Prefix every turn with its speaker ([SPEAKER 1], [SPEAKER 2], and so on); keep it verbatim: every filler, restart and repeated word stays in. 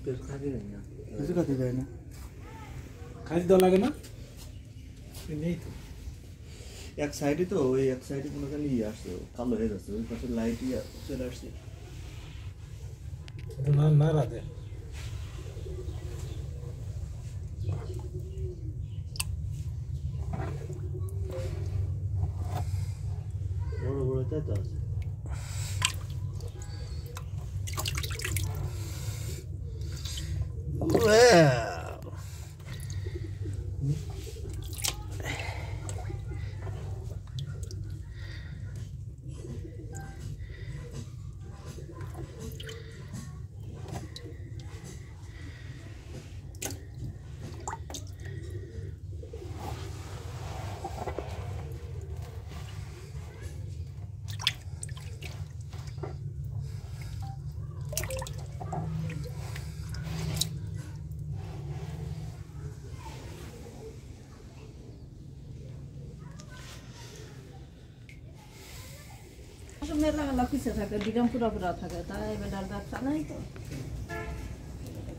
[SPEAKER 1] খাতে দেয় না
[SPEAKER 2] কিছু খাতে দেয় না
[SPEAKER 3] খাইতে দেওয়া লাগে না নেই তো
[SPEAKER 1] এক সাইডে তো ওই এক সাইডে কোনো খালি ইয়ে আসছে কালো হয়ে যাচ্ছে ওই পাশে লাইট ইয়ে চলে আসছে
[SPEAKER 3] না না রাতে
[SPEAKER 1] বড় বড় তাই তো আছে
[SPEAKER 4] মেলা মেলা পিছিয়ে থাকে, দিগাম পুরা পুরা থাকে, তাই এবার ব্যবসা নাই তো।